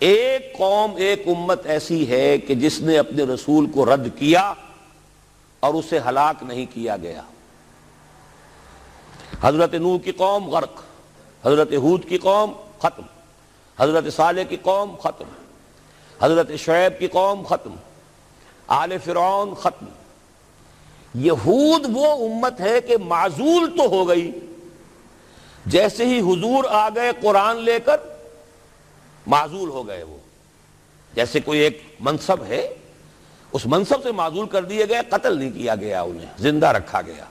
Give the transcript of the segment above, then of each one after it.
ایک قوم، ایک امت ایسی ہے کہ جس نے اپنے رسول کو رد کیا اور اسے ہلاک نہیں کیا گیا۔ حضرت نوح کی قوم غرق، حضرت ہود کی قوم ختم، حضرت صالح کی قوم ختم، حضرت شعیب کی قوم ختم، آل فرعون ختم۔ یہود وہ امت ہے کہ معزول تو ہو گئی، جیسے ہی حضور آ گئے قرآن لے کر معزول ہو گئے۔ وہ جیسے کوئی ایک منصب ہے، اس منصب سے معزول کر دیے گئے، قتل نہیں کیا گیا، انہیں زندہ رکھا گیا۔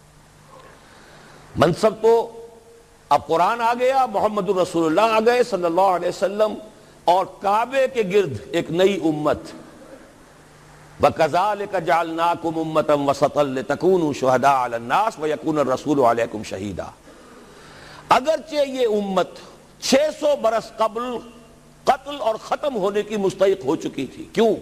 منصب تو اب قرآن آ گیا، محمد الرسول اللہ آ گئے صلی اللہ علیہ وسلم، اور کعبے کے گرد ایک نئی امت۔ وَكَذَلِكَ جَعَلْنَاكُمْ أُمَّةً وَسَطًا لِتَكُونُوا شُهَدَاءَ عَلَى النَّاسِ وَيَكُونَ الرَّسُولُ عَلَيْكُمْ شَهِيدًا۔ اگرچہ یہ امت 600 برس قبل قتل اور ختم ہونے کی مستحق ہو چکی تھی۔ کیوں؟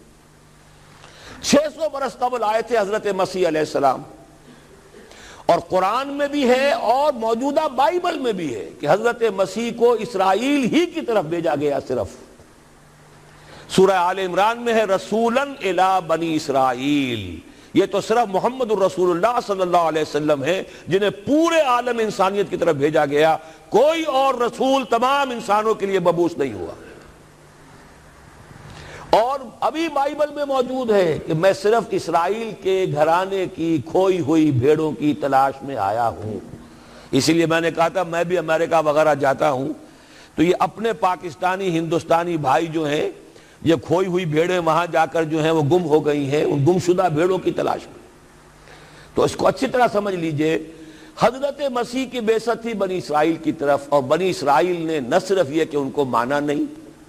600 برس قبل آئے تھے حضرت مسیح علیہ السلام، اور قرآن میں بھی ہے اور موجودہ بائبل میں بھی ہے کہ حضرت مسیح کو اسرائیل ہی کی طرف بھیجا گیا۔ صرف سورہ آل عمران میں ہے رسولاً الی بنی اسرائیل، یہ تو صرف محمد الرسول اللہ صلی اللہ علیہ وسلم ہے جنہیں پورے عالم انسانیت کی طرف بھیجا گیا، کوئی اور رسول تمام انسانوں کے لیے مبعوث نہیں ہوا۔ اور ابھی بائبل میں موجود ہے کہ میں صرف اسرائیل کے گھرانے کی کھوئی ہوئی بھیڑوں کی تلاش میں آیا ہوں۔ اسی لیے میں نے کہا تھا میں بھی امریکہ وغیرہ جاتا ہوں تو یہ اپنے پاکستانی ہندوستانی بھائی جو ہیں، یہ کھوئی ہوئی بھیڑیں وہاں جا کر جو ہیں وہ گم ہو گئی ہیں، ان گم شدہ بھیڑوں کی تلاش میں۔ تو اس کو اچھی طرح سمجھ لیجئے، حضرت مسیح کی بعثت تھی بنی اسرائیل کی طرف، اور بنی اسرائیل نے نہ صرف یہ کہ ان کو مانا نہیں،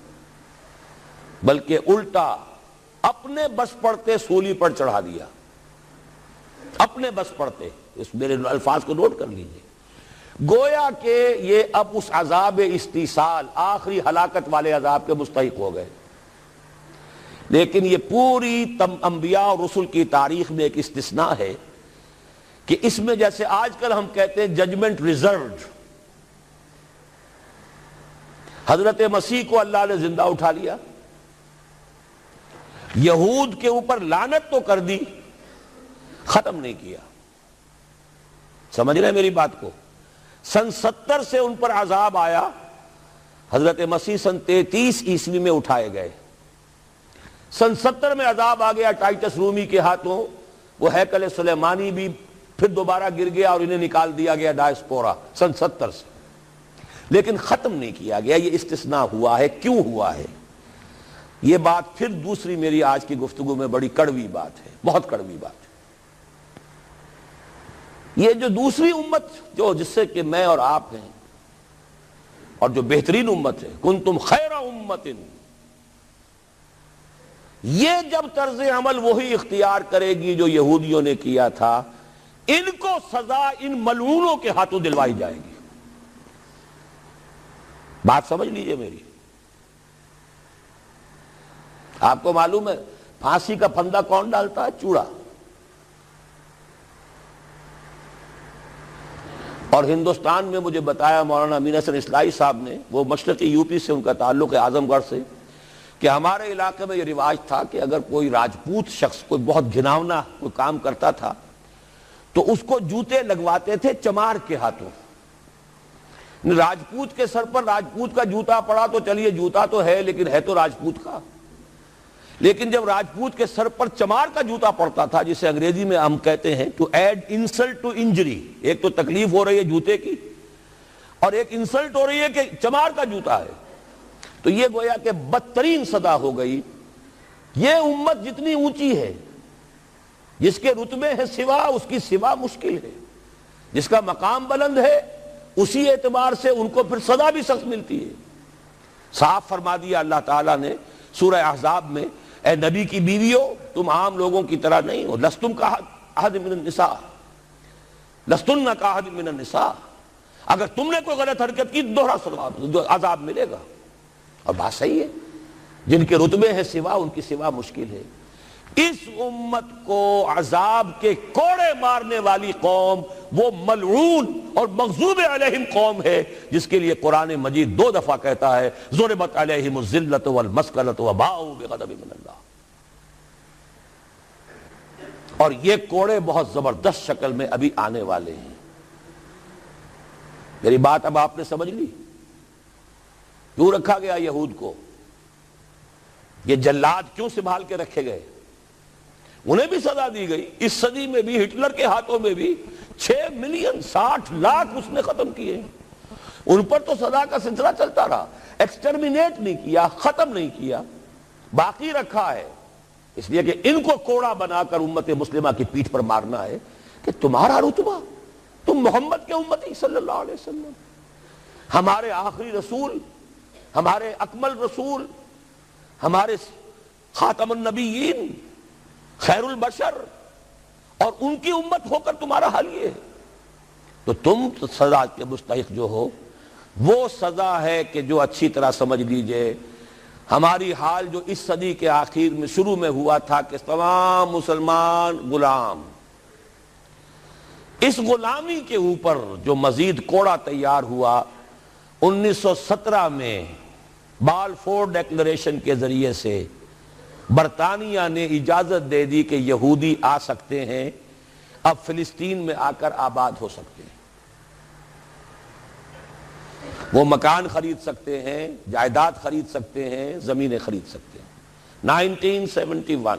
بلکہ الٹا اپنے بس پڑتے سولی پر چڑھا دیا، اپنے بس پڑتے۔ اس میرے الفاظ کو نوٹ کر لیجئے، گویا کہ یہ اب اس عذاب استیصال، آخری ہلاکت والے عذاب کے مستحق ہو گئے۔ لیکن یہ پوری انبیاء اور رسل کی تاریخ میں ایک استثناء ہے کہ اس میں جیسے آج کل ہم کہتے ہیں ججمنٹ ریزروڈ، حضرت مسیح کو اللہ نے زندہ اٹھا لیا، یہود کے اوپر لعنت تو کر دی، ختم نہیں کیا۔ سمجھ رہے ہیں میری بات کو؟ سن 70 سے ان پر عذاب آیا، حضرت مسیح سن 33 عیسوی میں اٹھائے گئے۔ سن 70 میں عذاب آ گیا ٹائٹس رومی کے ہاتھوں، وہ ہیکل سلیمانی بھی پھر دوبارہ گر گیا اور انہیں نکال دیا گیا ڈائسپورا سن 70 سے، لیکن ختم نہیں کیا گیا۔ یہ استثناء ہوا ہے۔ کیوں ہوا ہے؟ یہ بات پھر دوسری میری آج کی گفتگو میں بڑی کڑوی بات ہے، بہت کڑوی بات ہے۔ یہ جو دوسری امت جو جس سے کہ میں اور آپ ہیں، اور جو بہترین امت ہے، کنتم خیر امت، یہ جب طرز عمل وہی اختیار کرے گی جو یہودیوں نے کیا تھا، ان کو سزا ان ملعونوں کے ہاتھوں دلوائی جائے گی۔ بات سمجھ لیجئے میری۔ آپ کو معلوم ہے پھانسی کا پھندا کون ڈالتا ہے؟ چوڑا۔ اور ہندوستان میں مجھے بتایا مولانا امین حسن اصلاحی صاحب نے، وہ مشرقی یوپی سے ان کا تعلق ہے، اعظم گڑھ سے، کہ ہمارے علاقے میں یہ رواج تھا کہ اگر کوئی راجپوت شخص کوئی بہت گھناؤنا کوئی کام کرتا تھا تو اس کو جوتے لگواتے تھے چمار کے ہاتھوں۔ راجپوت کے سر پر راجپوت کا جوتا پڑا تو چلیے جوتا تو ہے، لیکن ہے تو راجپوت کا۔ لیکن جب راجپوت کے سر پر چمار کا جوتا پڑتا تھا، جسے انگریزی میں ہم کہتے ہیں to add insult to injury, ایک تو تکلیف ہو رہی ہے جوتے کی، اور ایک انسلٹ ہو رہی ہے کہ چمار کا جوتا ہے، تو یہ گویا کہ بدترین سزا ہو گئی۔ یہ امت جتنی اونچی ہے، جس کے رتبے ہے سوا، اس کی سوا مشکل ہے، جس کا مقام بلند ہے اسی اعتبار سے ان کو پھر سزا بھی سخت ملتی ہے۔ صاف فرما دیا اللہ تعالیٰ نے سورہ احزاب میں، اے نبی کی بیویو تم عام لوگوں کی طرح نہیں ہو، لستم کاحد من النساء، لستن کاحد من النساء، اگر تم نے کوئی غلط حرکت کی دوہرا عذاب ملے گا۔ اور بات صحیح ہے، جن کے رتبے ہیں سوا، ان کی سوا مشکل ہے۔ اس امت کو عذاب کے کوڑے مارنے والی قوم وہ ملعون اور مغضوب علیہم قوم ہے جس کے لیے قرآن مجید 2 دفعہ کہتا ہے ضربت علیہم الذلۃ والمسکنۃ وباؤوا بغضب من اللہ. اور یہ کوڑے بہت زبردست شکل میں ابھی آنے والے ہیں. میری بات اب آپ نے سمجھ لی کیوں رکھا گیا یہود کو؟ یہ جلاد کیوں سنبھال کے رکھے گئے؟ انہیں بھی سزا دی گئی. اس صدی میں بھی ہٹلر کے ہاتھوں میں بھی 6 ملین 60 لاکھ اس نے ختم کیے. ان پر تو سزا کا سلسلہ چلتا رہا. ایکسٹرمینیٹ نہیں کیا، ختم نہیں کیا، باقی رکھا ہے. اس لیے کہ ان کو کوڑا بنا کر امت مسلمہ کی پیٹھ پر مارنا ہے کہ تمہارا رتبہ، تم محمد کے امتی صلی اللہ علیہ وسلم، ہمارے آخری رسول، ہمارے اکمل رسول، ہمارے خاتم النبیین، خیر البشر، اور ان کی امت ہو کر تمہارا حال یہ ہے. تو تم سزا کے مستحق جو ہو وہ سزا ہے کہ جو اچھی طرح سمجھ لیجئے ہماری حال جو اس صدی کے آخر میں شروع میں ہوا تھا کہ تمام مسلمان غلام، اس غلامی کے اوپر جو مزید کوڑا تیار ہوا 1917 میں بالفور ڈیکلریشن کے ذریعے سے برطانیہ نے اجازت دے دی کہ یہودی آ سکتے ہیں، اب فلسطین میں آ کر آباد ہو سکتے ہیں. وہ مکان خرید سکتے ہیں، جائیداد خرید سکتے ہیں، زمینیں خرید سکتے ہیں. 1971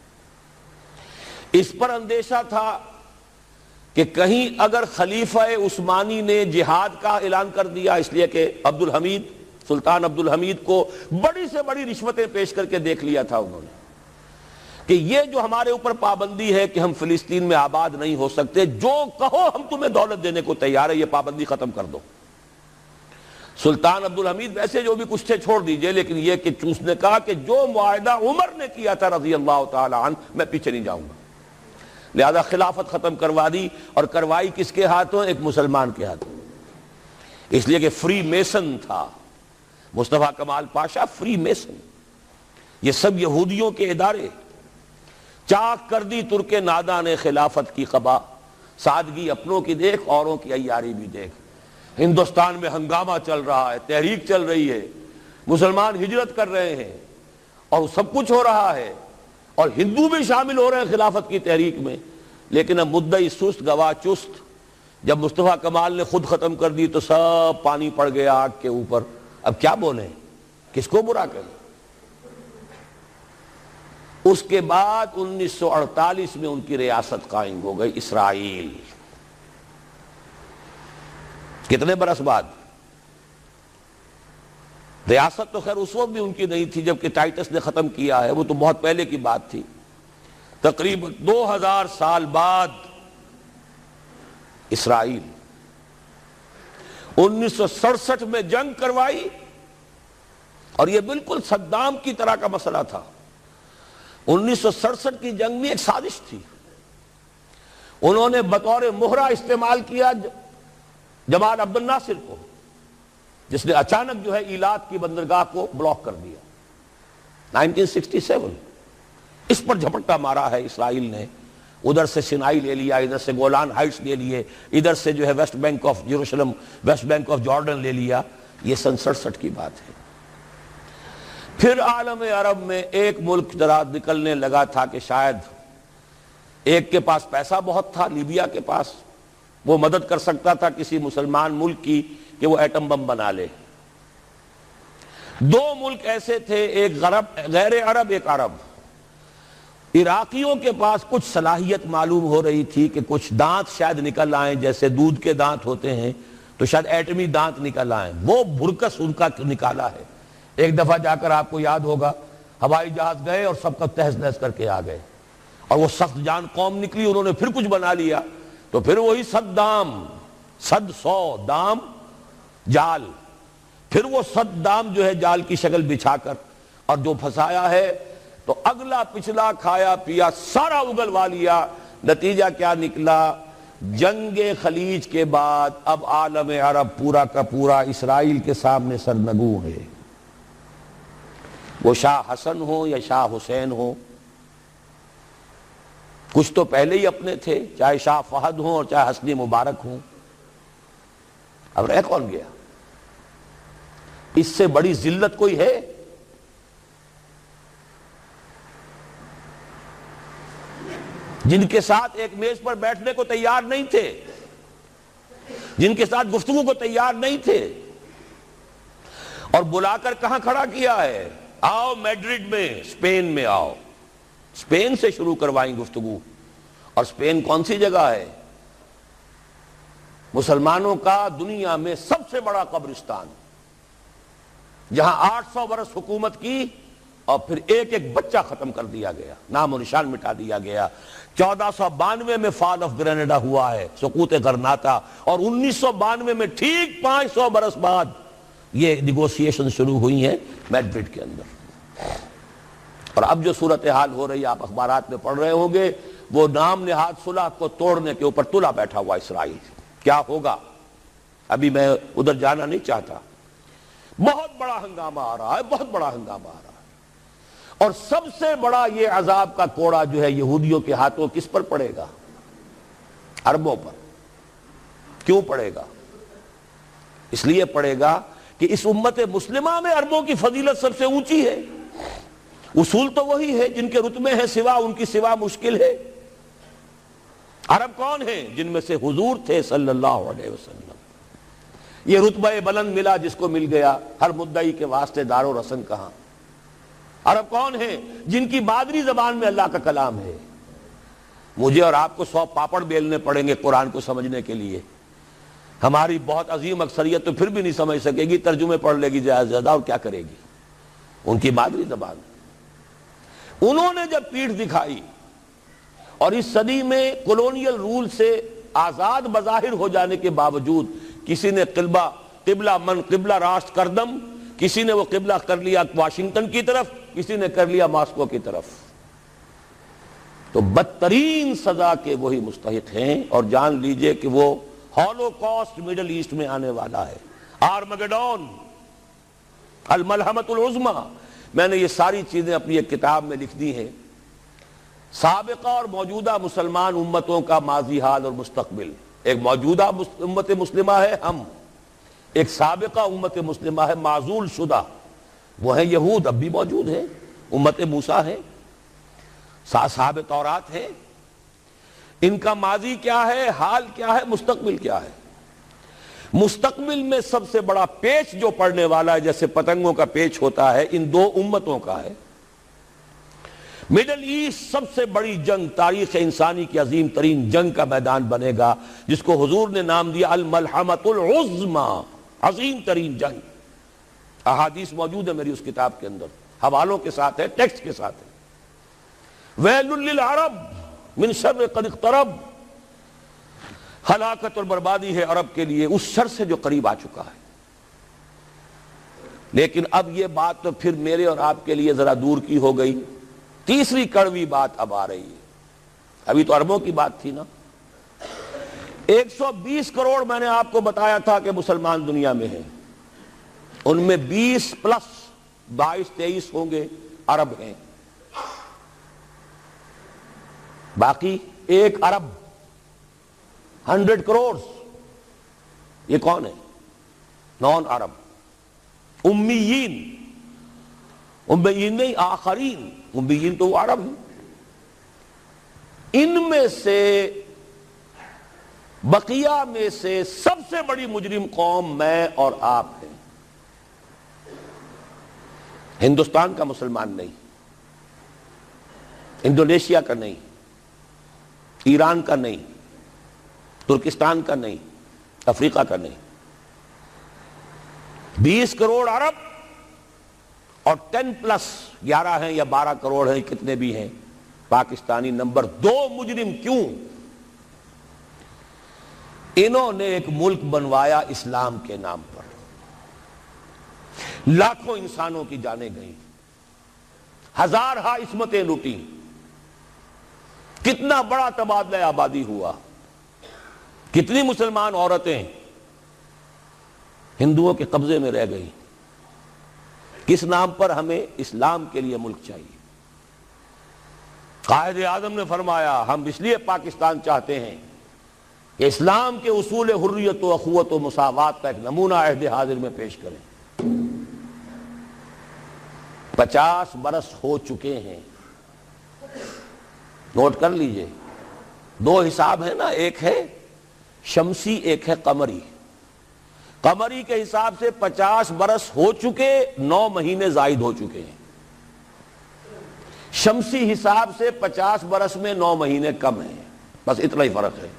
اس پر اندیشہ تھا کہ کہیں اگر خلیفہ عثمانی نے جہاد کا اعلان کر دیا، اس لیے کہ سلطان عبد الحمید کو بڑی سے بڑی رشوتیں پیش کر کے دیکھ لیا تھا انہوں نے کہ یہ جو ہمارے اوپر پابندی ہے کہ ہم فلسطین میں آباد نہیں ہو سکتے، جو کہو ہم تمہیں دولت دینے کو تیار ہے، یہ پابندی ختم کر دو. سلطان عبد الحمید ویسے جو بھی کچھ تھے چھوڑ دیجئے، لیکن یہ کہ اس نے کہا کہ جو معاہدہ عمر نے کیا تھا رضی اللہ تعالی عنہ میں پیچھے نہیں جاؤں گا. لہذا خلافت ختم کروا دی، اور کروائی کس کے ہاتھوں؟ ایک مسلمان کے ہاتھوں. اس لیے کہ فری میسن تھا Mustafa Kemal Pasha, free mason. یہ سب یہودیوں کے ادارے. چاک کر دی ترک ناداں نے خلافت کی قبا، سادگی اپنوں کی دیکھ اوروں کی عیاری بھی دیکھ. ہندوستان میں ہنگامہ چل رہا ہے، تحریک چل رہی ہے، مسلمان ہجرت کر رہے ہیں اور سب کچھ ہو رہا ہے، اور ہندو بھی شامل ہو رہے ہیں خلافت کی تحریک میں. لیکن اب مدعی سست گواہ چست. جب مصطفیٰ کمال نے خود ختم کر دی تو سب پانی پڑ گیا آگ کے اوپر. اب کیا بولیں، کس کو برا کریں؟ اس کے بعد 1948 میں ان کی ریاست قائم ہو گئی اسرائیل. کتنے برس بعد؟ ریاست تو خیر اس وقت بھی ان کی نہیں تھی جبکہ ٹائٹس نے ختم کیا ہے، وہ تو بہت پہلے کی بات تھی. تقریباً 2000 سال بعد اسرائیل 1967 میں جنگ کروائی، اور یہ بالکل صدام کی طرح کا مسئلہ تھا. 1967 کی جنگ میں ایک سازش تھی. انہوں نے بطور مہرہ استعمال کیا جمال عبد الناصر کو، جس نے اچانک جو ہے ایلات کی بندرگاہ کو بلاک کر دیا. 1967 اس پر جھپٹا مارا ہے اسرائیل نے. ادھر سے سینائی لے لیا، ادھر سے گولان ہائٹس لے لیے، ادھر سے جو ہے West Bank of Jerusalem, West Bank of Jordan لے لیا. یہ 67 کی بات ہے. پھر عالم عرب میں ایک ملک ذرا نکلنے لگا تھا کہ شاید ایک کے پاس پیسہ بہت تھا، لیبیا کے پاس، وہ مدد کر سکتا تھا کسی مسلمان ملک کی کہ وہ ایٹم بم بنا لے. 2 ملک ایسے تھے، ایک غیر عرب، ایک عرب. عراقیوں کے پاس کچھ صلاحیت معلوم ہو رہی تھی کہ کچھ دانت شاید نکل آئیں، جیسے دودھ کے دانت ہوتے ہیں تو شاید ایٹمی دانت نکل آئیں. وہ بھرکس ان کا نکالا ہے. ایک دفعہ جا کر آپ کو یاد ہوگا ہوائی جہاز گئے اور سب کا تہس نہس کر کے آ گئے، اور وہ سخت جان قوم نکلی. انہوں نے پھر کچھ بنا لیا تو پھر وہی 100 دام جال، پھر وہ 100 دام جو ہے جال کی شکل بچھا کر، اور جو پھنسایا ہے تو اگلا پچھلا کھایا پیا سارا اگلوا لیا. نتیجہ کیا نکلا؟ جنگ خلیج کے بعد اب عالم عرب پورا کا پورا اسرائیل کے سامنے سرنگوں ہے. وہ شاہ حسن ہو یا شاہ حسین ہو، کچھ تو پہلے ہی اپنے تھے، چاہے شاہ فہد ہوں اور چاہے حسنی مبارک ہوں، اب رہ کون گیا؟ اس سے بڑی ذلت کوئی ہے؟ جن کے ساتھ ایک میز پر بیٹھنے کو تیار نہیں تھے، جن کے ساتھ گفتگو کو تیار نہیں تھے، اور بلا کر کہاں کھڑا کیا ہے؟ آؤ میڈرڈ میں، اسپین میں آؤ، اسپین سے شروع کروائیں گفتگو۔ اور اسپین کون سی جگہ ہے؟ مسلمانوں کا دنیا میں سب سے بڑا قبرستان، جہاں 800 برس حکومت کی اور پھر ایک ایک بچہ ختم کر دیا گیا، نام و نشان مٹا دیا گیا۔ 1492 میں فال آف گرینیڈا ہوا ہے، سقوط غرناطہ، اور 1992 میں ٹھیک 500 برس بعد یہ نیگوسیشن شروع ہوئی ہیں میڈرڈ کے اندر۔ اور اب جو صورتحال ہو رہی ہے، آپ اخبارات میں پڑھ رہے ہوں گے، وہ نام نہاد صلح کو توڑنے کے اوپر تلا بیٹھا ہوا اسرائیل۔ کیا ہوگا؟ ابھی میں ادھر جانا نہیں چاہتا۔ بہت بڑا ہنگامہ آ رہا ہے، بہت بڑا ہنگامہ آ رہا ہے، اور سب سے بڑا یہ عذاب کا کوڑا جو ہے یہودیوں کے ہاتھوں کس پر پڑے گا؟ عربوں پر۔ کیوں پڑے گا؟ اس لیے پڑے گا کہ اس امت مسلمہ میں عربوں کی فضیلت سب سے اونچی ہے۔ اصول تو وہی ہے، جن کے رتبے ہیں سوا ان کی سوا مشکل ہے۔ عرب کون ہیں؟ جن میں سے حضور تھے صلی اللہ علیہ وسلم۔ یہ رتبہ بلند ملا جس کو مل گیا، ہر مدعی کے واسطے دار و رسن کہاں۔ عرب کون ہیں؟ جن کی مادری زبان میں اللہ کا کلام ہے۔ مجھے اور آپ کو 100 پاپڑ بیلنے پڑیں گے قرآن کو سمجھنے کے لیے، ہماری بہت عظیم اکثریت تو پھر بھی نہیں سمجھ سکے گی، ترجمے پڑھ لے گی زیادہ سے زیادہ، اور کیا کرے گی؟ ان کی مادری زبان۔ انہوں نے جب پیٹھ دکھائی اور اس صدی میں کولونیل رول سے آزاد بظاہر ہو جانے کے باوجود کسی نے قبلہ راست کردم، کسی نے وہ قبلہ کر لیا واشنگٹن کی طرف، کسی نے کر لیا ماسکو کی طرف، تو بدترین سزا کے وہی مستحق ہیں۔ اور جان لیجئے کہ وہ ہولوکاسٹ مڈل ایسٹ میں آنے والا ہے، آرمگڈون، الملحمۃ العظمی۔ میں نے یہ ساری چیزیں اپنی ایک کتاب میں لکھ دی ہیں، سابقہ اور موجودہ مسلمان امتوں کا ماضی حال اور مستقبل۔ ایک موجودہ امت مسلمہ ہے ہم، ایک سابقہ امت مسلمہ ہے معزول شدہ، وہ ہیں یہود، اب بھی موجود ہیں، امت موسیٰ ہے، صاحب تورات ہے۔ ان کا ماضی کیا ہے، حال کیا ہے، مستقبل کیا ہے؟ مستقبل میں سب سے بڑا پیچ جو پڑنے والا ہے، جیسے پتنگوں کا پیچ ہوتا ہے، ان دو امتوں کا ہے۔ مڈل ایسٹ سب سے بڑی جنگ، تاریخ انسانی کی عظیم ترین جنگ کا میدان بنے گا، جس کو حضور نے نام دیا الملحمۃ العظمی، عظیم ترین جنگ۔ احادیث موجود ہے میری اس کتاب کے اندر، حوالوں کے ساتھ ہے، ٹیکسٹ کے ساتھ ہے۔ ویل للعرب من شر قد اقترب، ہلاکت اور بربادی ہے عرب کے لیے اس شر سے جو قریب آ چکا ہے۔ لیکن اب یہ بات تو پھر میرے اور آپ کے لیے ذرا دور کی ہو گئی۔ تیسری کڑوی بات اب آ رہی ہے۔ ابھی تو عربوں کی بات تھی نا۔ 120 کروڑ میں نے آپ کو بتایا تھا کہ مسلمان دنیا میں ہیں، ان میں 20 پلس 22-23 ہوں گے عرب ہیں، باقی 1 ارب 100 کروڑ یہ کون ہے؟ نان عرب، امیین، امیین نہیں آخرین، امیین تو وہ عرب ہیں۔ ان میں سے بقیہ میں سے سب سے بڑی مجرم قوم میں اور آپ ہیں۔ ہندوستان کا مسلمان نہیں، انڈونیشیا کا نہیں، ایران کا نہیں، ترکستان کا نہیں، افریقہ کا نہیں، 20 کروڑ عرب اور 10 پلس 11 ہیں یا 12 کروڑ ہیں، کتنے بھی ہیں پاکستانی نمبر 2 مجرم۔ کیوں؟ انہوں نے ایک ملک بنوایا اسلام کے نام پر، لاکھوں انسانوں کی جانیں گئیں، ہزارہا عصمتیں لوٹی، کتنا بڑا تبادلہ آبادی ہوا، کتنی مسلمان عورتیں ہندوؤں کے قبضے میں رہ گئی۔ کس نام پر؟ ہمیں اسلام کے لیے ملک چاہیے، قائد اعظم نے فرمایا ہم اس لیے پاکستان چاہتے ہیں کہ اسلام کے اصول حریت و اخوت و مساوات کا ایک نمونہ عہد حاضر میں پیش کریں۔ 50 برس ہو چکے ہیں، نوٹ کر لیجئے، 2 حساب ہیں نا، ایک ہے شمسی ایک ہے قمری۔ قمری کے حساب سے 50 برس ہو چکے، 9 مہینے زائد ہو چکے ہیں۔ شمسی حساب سے 50 برس میں 9 مہینے کم ہیں، بس اتنا ہی فرق ہے۔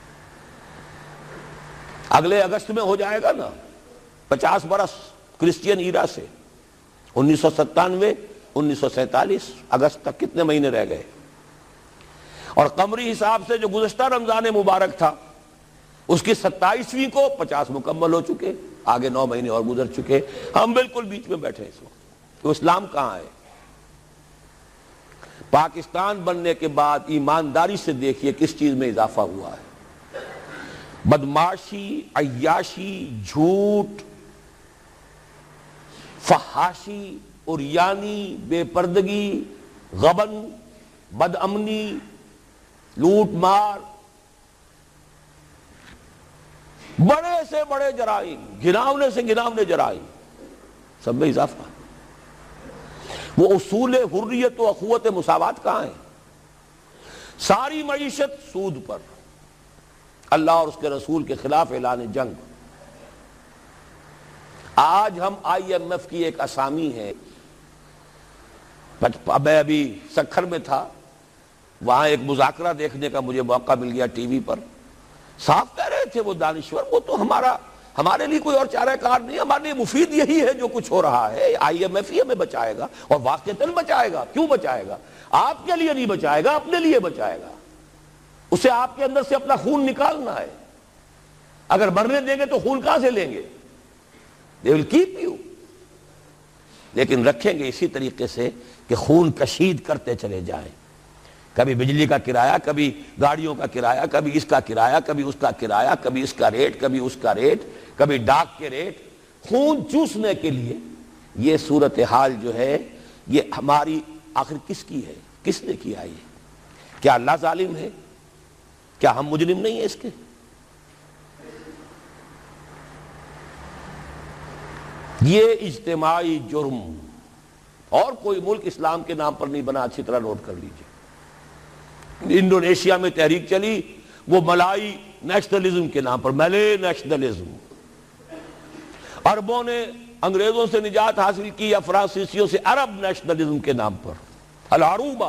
اگلے اگست میں ہو جائے گا نا 50 برس کرسچین ایرا سے، 1997 1947 اگست تک کتنے مہینے رہ گئے؟ اور قمری حساب سے جو گزشتہ رمضان مبارک تھا اس کی 27ویں کو 50 مکمل ہو چکے، آگے 9 مہینے اور گزر چکے، ہم بالکل بیچ میں بیٹھے اس وقت۔ تو اسلام کہاں ہے؟ پاکستان بننے کے بعد ایمانداری سے دیکھیے کس چیز میں اضافہ ہوا ہے۔ بدمعاشی، عیاشی، جھوٹ، فحاشی، عریانی، بے پردگی، غبن، بد امنی، لوٹ مار، بڑے سے بڑے جرائم، گھناونے سے گھناونے جرائم، سب میں اضافہ۔ وہ اصول حریت و اخوت مساوات کہاں ہیں؟ ساری معیشت سود پر، اللہ اور اس کے رسول کے خلاف اعلان جنگ۔ آج ہم IMF کی ایک اسامی ہے، میں ابھی سکھر میں تھا، وہاں ایک مذاکرہ دیکھنے کا مجھے موقع مل گیا ٹی وی پر۔ صاف کہہ رہے تھے وہ دانشور، وہ تو ہمارے لیے کوئی اور چارہ کار نہیں، ہمارے لیے مفید یہی ہے جو کچھ ہو رہا ہے، IMF ہی ہمیں بچائے گا، اور واقعتاً بچائے گا۔ کیوں بچائے گا؟ آپ کے لیے نہیں بچائے گا، اپنے لیے بچائے گا۔ اسے آپ کے اندر سے اپنا خون نکالنا ہے۔ اگر مرنے دیں گے تو خون کہاں سے لیں گے؟ They will keep you۔ لیکن رکھیں گے اسی طریقے سے کہ خون کشید کرتے چلے جائیں، کبھی بجلی کا کرایہ، کبھی گاڑیوں کا کرایہ، کبھی اس کا کرایہ، کبھی اس کا کرایہ، کبھی اس کا ریٹ، کبھی اس کا ریٹ، کبھی ڈاک کے ریٹ، خون چوسنے کے لیے۔ یہ صورتحال جو ہے یہ ہماری آخر کس کی ہے؟ کس نے کیا یہ؟ کیا اللہ ظالم ہے؟ کیا ہم مجرم نہیں ہیں اس کے؟ یہ اجتماعی جرم، اور کوئی ملک اسلام کے نام پر نہیں بنا، اچھی طرح نوٹ کر لیجئے۔ انڈونیشیا میں تحریک چلی وہ ملائی نیشنلزم کے نام پر، ملے نیشنلزم۔ عربوں نے انگریزوں سے نجات حاصل کی یا فرانسیسیوں سے، عرب نیشنلزم کے نام پر، العروبہ۔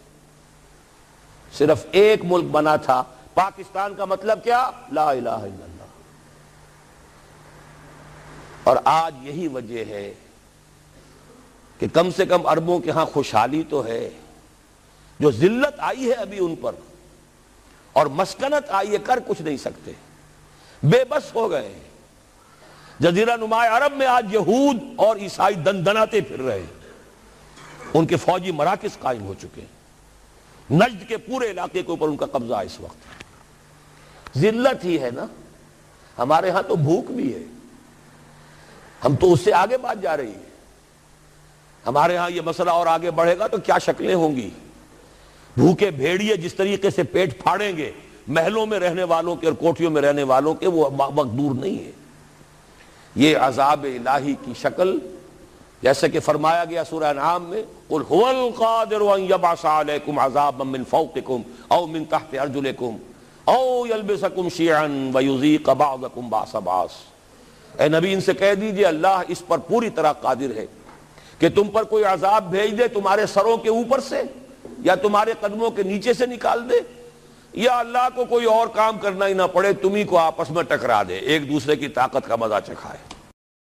صرف ایک ملک بنا تھا، پاکستان کا مطلب کیا؟ لا الہ الا اللہ۔ اور آج یہی وجہ ہے کہ کم سے کم عربوں کے ہاں خوشحالی تو ہے، جو ذلت آئی ہے ابھی ان پر اور مسکنت آئی ہے، کر کچھ نہیں سکتے، بے بس ہو گئے۔ جزیرہ نما عرب میں آج یہود اور عیسائی دندناتے پھر رہے ہیں، ان کے فوجی مراکز قائم ہو چکے ہیں، نجد کے پورے علاقے کے اوپر ان کا قبضہ ہے اس وقت۔ ذلت ہی ہے نا۔ ہمارے ہاں تو بھوک بھی ہے، ہم تو اس سے آگے بات جا رہی ہے۔ ہمارے ہاں یہ مسئلہ اور آگے بڑھے گا تو کیا شکلیں ہوں گی۔ بھوکے بھیڑیے جس طریقے سے پیٹ پھاڑیں گے محلوں میں رہنے والوں کے اور کوٹھیوں میں رہنے والوں کے، وہ وقت دور نہیں ہے۔ یہ عذاب الہی کی شکل، جیسے کہ فرمایا گیا سورہ انعام میں، قل هو القادر ان يبعث عليكم عذابا من فوقكم او من تحت ارجلكم او يلبسكم شيعا ويذيق بعضكم بعض بعض۔ اے نبی ان سے کہہ دیجئے اللہ اس پر پوری طرح قادر ہے کہ تم پر کوئی عذاب بھیج دے تمہارے سروں کے اوپر سے، یا تمہارے قدموں کے نیچے سے نکال دے، یا اللہ کو کوئی اور کام کرنا ہی نہ پڑے، تمہیں کو آپس میں ٹکرا دے، ایک دوسرے کی طاقت کا مزہ چکھائے۔